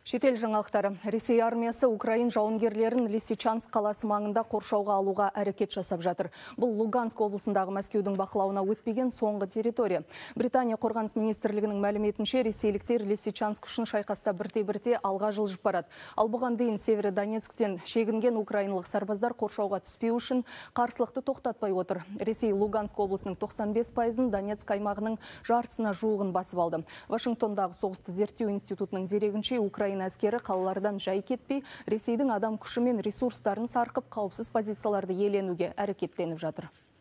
Шетел жаңалықтары. Ресей армиясы Украин жауынгерлерін Лисичанск қаласы маңында қоршауға алуға әрекет жасап жатыр. Бұл Луганск облысындағы Мәскеудің бақылауына өтпеген соңғы территория. Британия қорғаныс министрлігінің мәліметінше, ресейліктер Лисичанск үшін шайқаста бірте-бірте алға жылжып барады. Ал бұған дейін Северодонецктен шегінген украиналық сарбаздар қоршауға түспеу үшін қарсылықты тоқтатпай отыр. Ресей Луганск облысының 95%-ын, Донецк аймағының жартысына жуығын басып алды. Вашингтондағы соғысты зерттеу институтының дерегінше, Украина әскері қалалардан жай кетпей, Ресейдің адам күші мен ресурстарын сарқып, қауіпсіз позицияларды иеленуге әрекеттеніп жатыр.